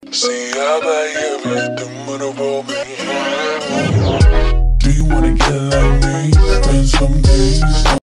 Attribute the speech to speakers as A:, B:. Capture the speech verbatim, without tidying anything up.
A: See, I buy everything with a roll. Do you wanna get like me?